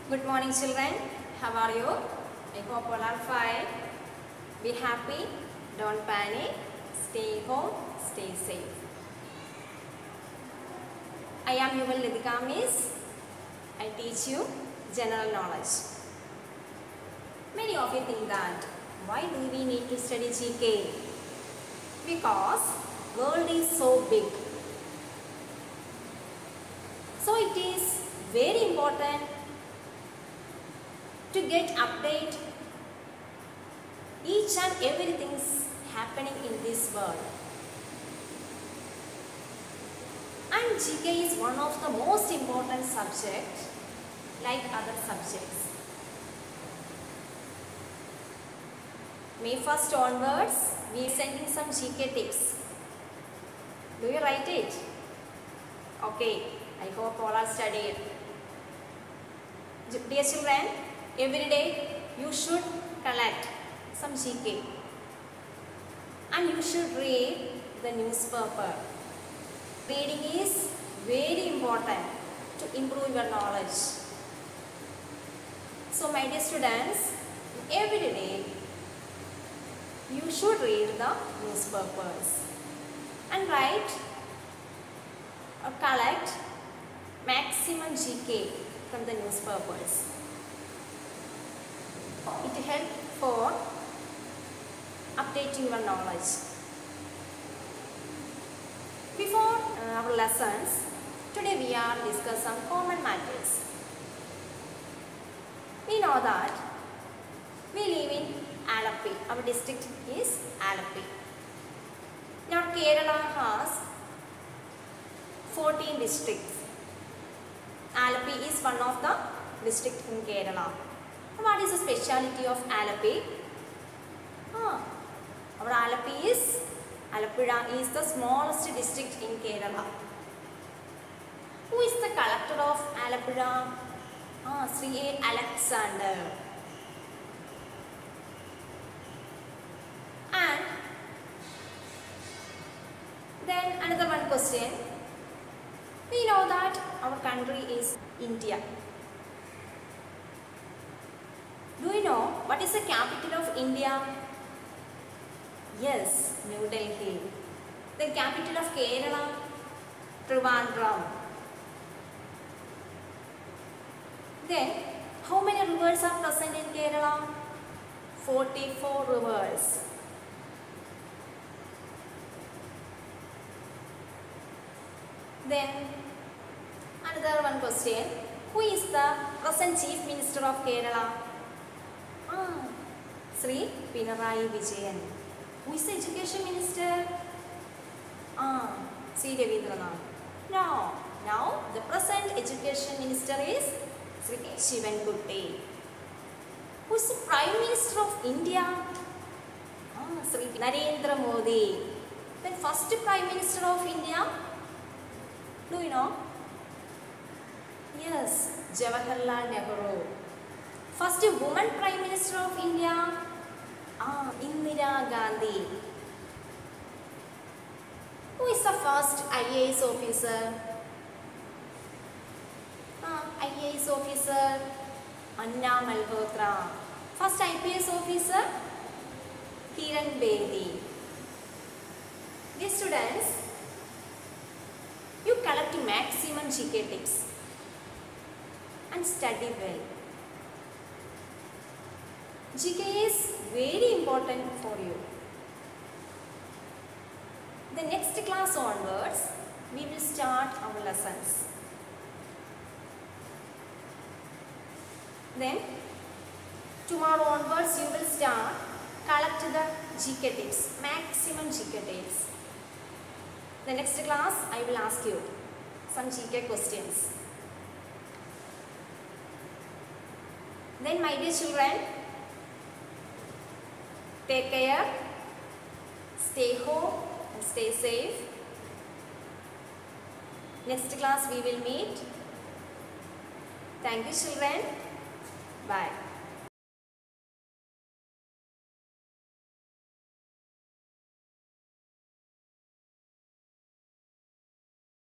Good morning, children. How are you? I hope all are fine. Be happy. Don't panic. Stay home. Stay safe. I am Yuval Lidika Miss. I teach you general knowledge. Many of you think that why do we need to study GK? Because world is so big. So it is very important to get update each and everything is happening in this world. And GK is one of the most important subjects like other subjects. May 1st onwards, we are sending some GK tips. Do you write it? Okay, I hope all are studied. Dear children, every day you should collect some GK and you should read the newspaper. Reading is very important to improve your knowledge. So my dear students, every day you should read the newspapers and write or collect maximum GK from the newspapers. It helps for updating your knowledge. Before our lessons, today we are discussing some common matters. We know that we live in Alleppey. Our district is Alleppey. Now Kerala has 14 districts. Alleppey is one of the districts in Kerala. What is the speciality of Alleppey? Our Alleppey is Alappuzha is the smallest district in Kerala. Who is the collector of Alappuzha? Sri A. Alexander. And then another one question. We know that our country is India. Do you know what is the capital of India? Yes, New Delhi. The capital of Kerala, Trivandrum. Then, how many rivers are present in Kerala? 44 rivers. Then, another one question. Who is the present Chief Minister of Kerala? Sri Pinarayi Vijayan. Who is the Education Minister? C. Ravindranath. No. Now, the present Education Minister is Sri Shivankutti. Who is the Prime Minister of India? Sri Narendra Modi. Then first Prime Minister of India? Do you know? Yes, Jawaharlal Nehru. First woman Prime Minister of India? Indira Gandhi. Who is the first IAS officer? IAS officer Anna Malhotra. First IPS officer Kiran Bedi. Dear students, you collect maximum GK tips and study well. GK is very important for you. The next class onwards, we will start our lessons. Then, tomorrow onwards, you will start collect the GK tips, maximum GK tips. The next class, I will ask you some GK questions. Then, my dear children, take care, stay home and stay safe. Next class we will meet. Thank you children. Bye.